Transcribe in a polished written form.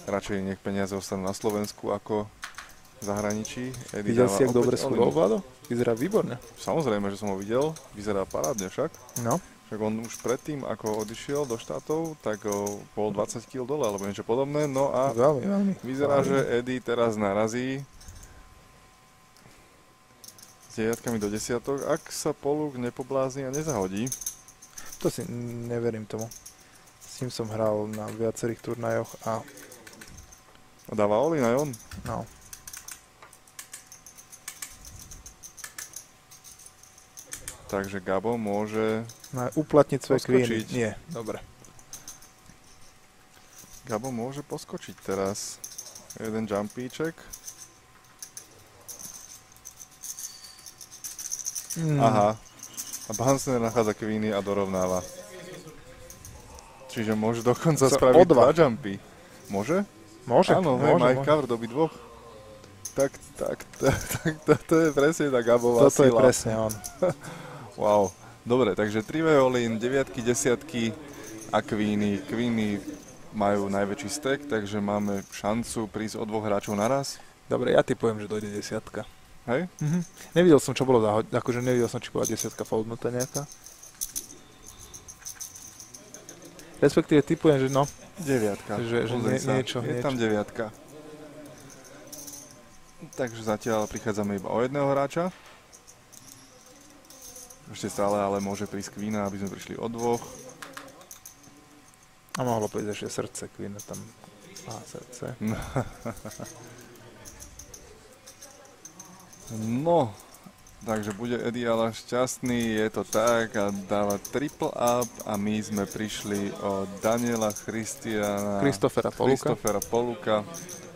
radšej nech peniaze ostanú na Slovensku ako v zahraničí. Eddie Videl dáva si, jak dobre opäť schudol, all-in. Vlado? Vyzerá výborne. Samozrejme, že som ho videl. Vyzerá parádne však. No. Však on už predtým, ako odišiel do štátov, tak bol 20 kg dole, alebo niečo podobné. No a Veľmi, veľmi. vyzerá, že Eddie teraz narazí s deviatkami do desiatok, ak sa Poluk nepoblázni a nezahodí. To si neverím tomu. S ním som hral na viacerých turnajoch a A dáva all-in aj on. no. Takže Gabo môže... Uplatniť svoje Poskočiť. queeny. Nie, dobre. Gabo môže poskočiť teraz. Jeden jumpíček. Aha. A Bansner nachádza queeny a dorovnáva. Čiže môže dokonca Co, spraviť o dva. 2 jumpy. Môže? Môže, Áno, môže, má ich môže. cover doby dvoch. Tak, to je presne tá Gabová Toto je sila. presne on. Wow. Dobre, takže 3 all-in, 9, 10 a queeny. Queeny majú najväčší stack, takže máme šancu prísť o 2 hráčov naraz. Dobre, ja typujem, že dojde 10. Hej? Nevidel som, čo bolo akože nevidel som, či bola 10 foldnutá nejaká. Respektíve typujem, že no, 9. Že Pozri sa. niečo. Je tam 9. Takže zatiaľ prichádzame iba o jedného hráča. Ešte stále ale môže prísť queena, aby sme prišli o 2. A mohlo prísť ešte srdce, queen tam má srdce. No, takže bude Eddie ale šťastný, je to tak a dáva triple up a my sme prišli o Daniela Christofera Poluka.